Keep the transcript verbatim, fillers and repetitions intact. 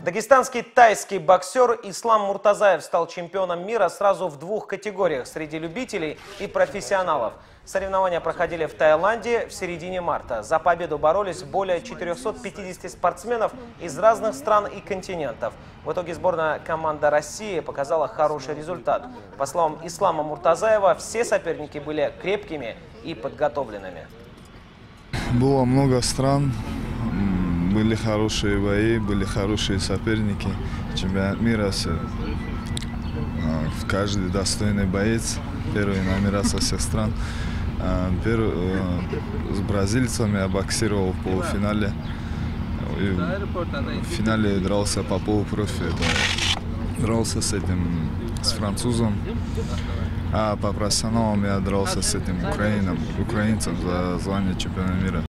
Дагестанский тайский боксер Ислам Муртазаев стал чемпионом мира сразу в двух категориях – среди любителей и профессионалов. Соревнования проходили в Таиланде в середине марта. За победу боролись более четырёхсот пятидесяти спортсменов из разных стран и континентов. В итоге сборная команда России показала хороший результат. По словам Ислама Муртазаева, все соперники были крепкими и подготовленными. Было много стран. Были хорошие бои, были хорошие соперники. Чемпионат мира, каждый достойный боец, первые номера со всех стран. С бразильцами я боксировал в полуфинале. И в финале дрался по полупрофи. Дрался с этим, с французом. А по профессионалам я дрался с этим украинцем, украинцем за звание чемпиона мира.